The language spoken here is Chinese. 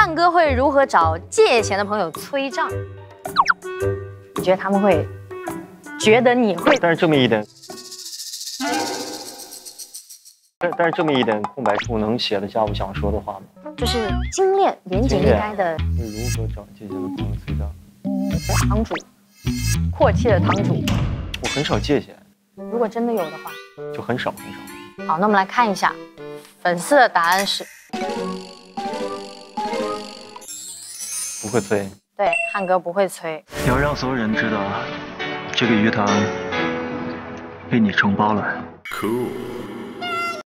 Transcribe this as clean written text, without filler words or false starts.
汉哥会如何找借钱的朋友催账？你觉得他们会觉得你会？ 但是这么一点，但是这么一点空白处能写得下我想说的话吗？ 就是精炼、严谨应该的。 会如何找借钱的朋友催账？ 堂主，阔气的堂主。 我很少借钱， 如果真的有的话， 就很少很少。 好，那我们来看一下，粉丝的答案是不会催。 对，汉哥不会催。 要让所有人知道，这个鱼塘被你承包了。 Cool。